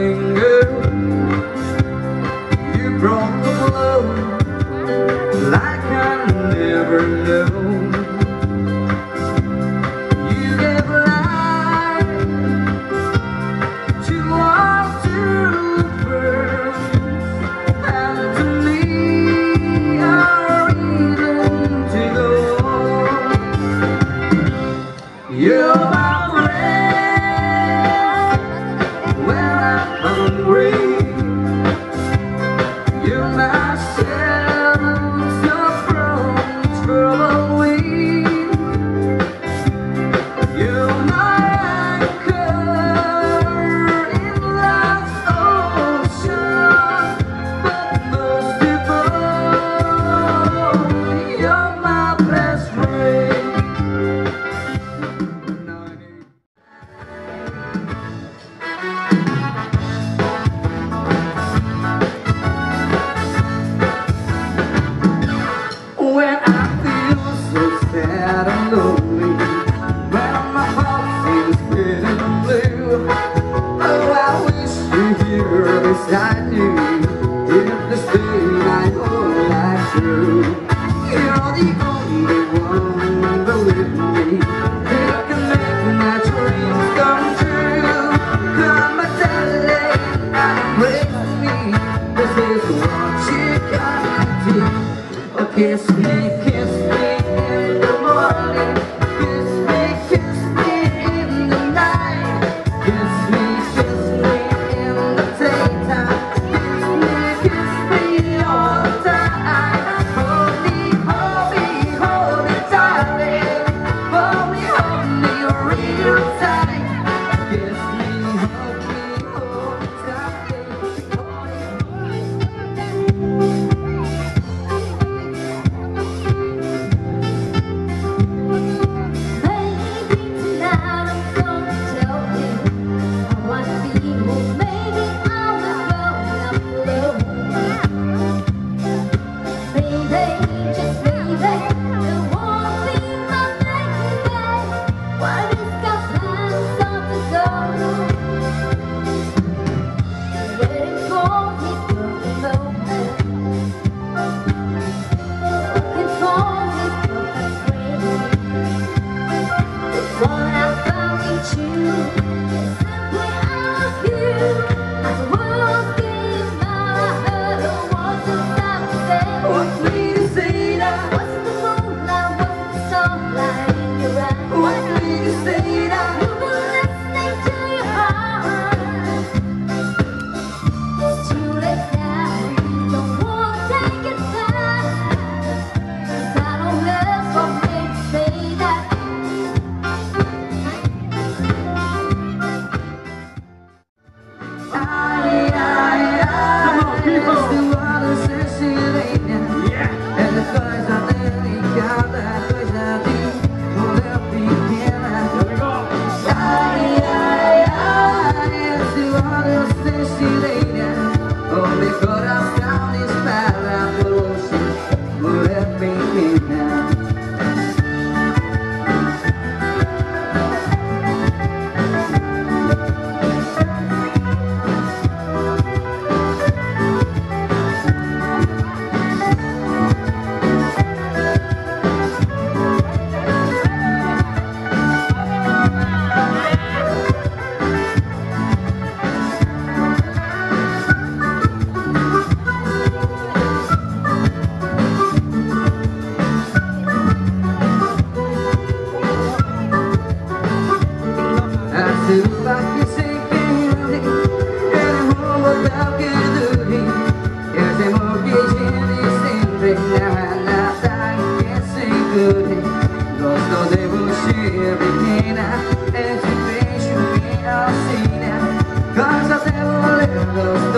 loving girl. You brought the love like I never knew. You gave life to our two birds, and to me a reason to go on. You're my friend when I'm hungry. You're my shelter from trouble wind. You're my anchor in life's ocean. But most of all, you're my best friend. When I feel so sad and lonely, when my heart feels getting blue, oh, I wish you here beside me. If this day I hold like true, you're the only one, believe me, who can make my dreams come true. Come and darling, embrace me. This is what you gotta do. Oh, kiss me in the morning. Kiss me in the night. Kiss me in the daytime. Kiss me all the time. Hold me, darling. Hold me real tight. Kiss me, hold me tight.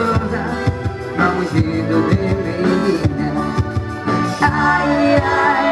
Ai, ai.